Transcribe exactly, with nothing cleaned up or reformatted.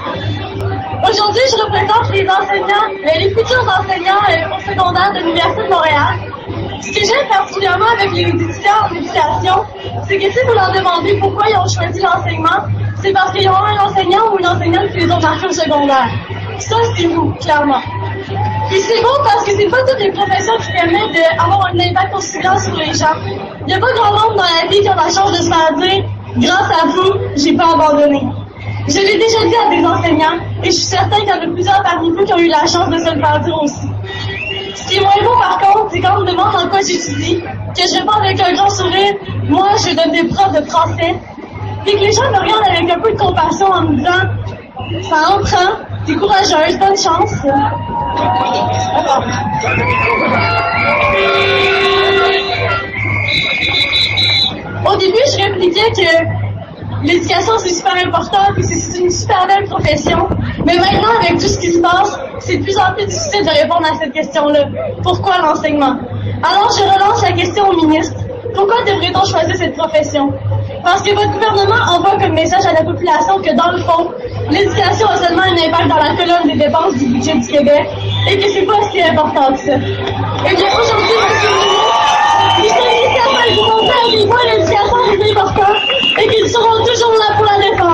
Aujourd'hui, je représente les enseignants, les futurs enseignants au secondaire de l'Université de Montréal. Ce que j'aime particulièrement avec les étudiants en éducation, c'est que si vous leur demandez pourquoi ils ont choisi l'enseignement, c'est parce qu'ils ont un enseignant ou une enseignante qui les ont marqués au secondaire. Ça, c'est vous, clairement. Puis c'est beau parce que c'est pas toutes les professions qui permettent d'avoir un impact aussi grand sur les gens. Il n'y a pas grand monde dans la vie qui a la chance de se faire dire « Grâce à vous, j'ai pas abandonné ». Je l'ai déjà dit à des enseignants et je suis certain qu'il y en a plusieurs parmi vous qui ont eu la chance de se le faire dire aussi. Ce qui est moins beau par contre, c'est quand on me demande en quoi j'étudie, que je réponds avec un grand sourire « Moi, je donne des profs de français ». Puis que les gens me regardent avec un peu de compassion en me disant « Ça en prend, t'es courageuse, bonne chance ». Au début, je répliquais que l'éducation c'est super important et c'est une super belle profession. Mais maintenant, avec tout ce qui se passe, c'est de plus en plus difficile de répondre à cette question-là. Pourquoi l'enseignement? Alors, je relance la question au ministre. Pourquoi devrait-on choisir cette profession? Parce que votre gouvernement envoie comme message à la population que, dans le fond, l'éducation a seulement un impact dans la colonne des dépenses du budget du Québec et que c'est pas si important que ça. Et bien, aujourd'hui, monsieur le ministre, nous sommes ici afin de vous montrer à quel point l'éducation est importante et qu'ils seront toujours là pour la défendre.